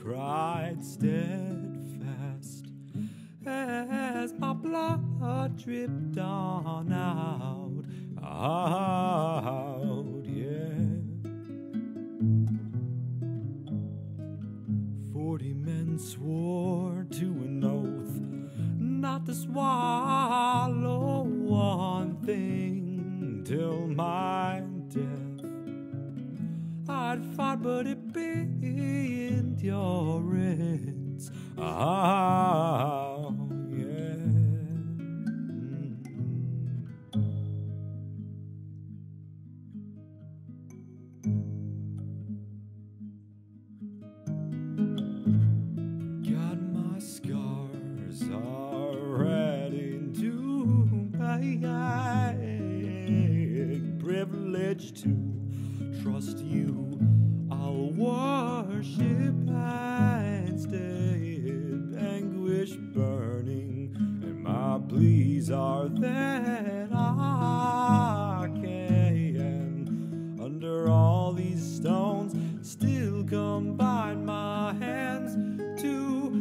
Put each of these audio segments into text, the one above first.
cried steadfast as my blood dripped on out, yeah. 40 men swore to an oath not to swallow one thing till my death. I'd fight, but it be endurance, yeah. God, my scars are ready to beg, privilege to trust you. I'll worship instead, anguish burning, and my pleas are that I can, under all these stones, still combine my hands to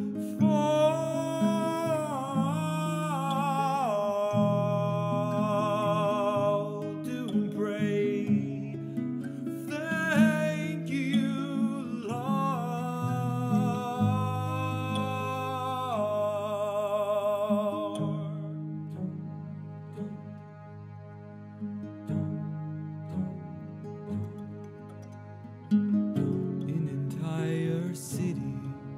fall, to pray. Thank you, Lord. An entire city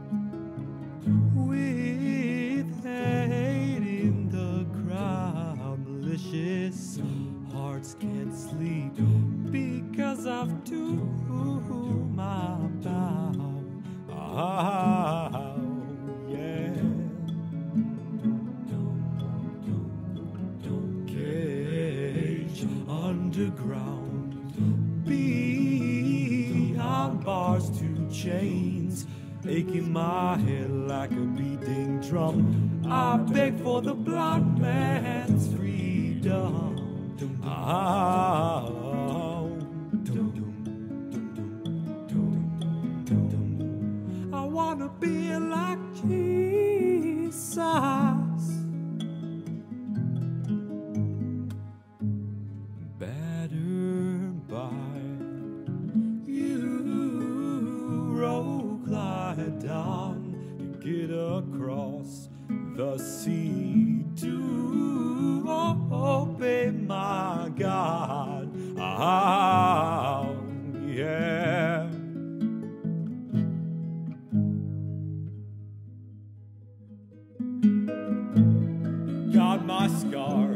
with hate in the crowd, malicious hearts can't sleep because of to whom I bow, yeah. Cage underground, beyond bars to chains, aching my head like a beating drum. I beg for the blind man's freedom. I wanna be like Jesus, battered by Euroclydon to get across the sea to obey my God, yeah. God, my scars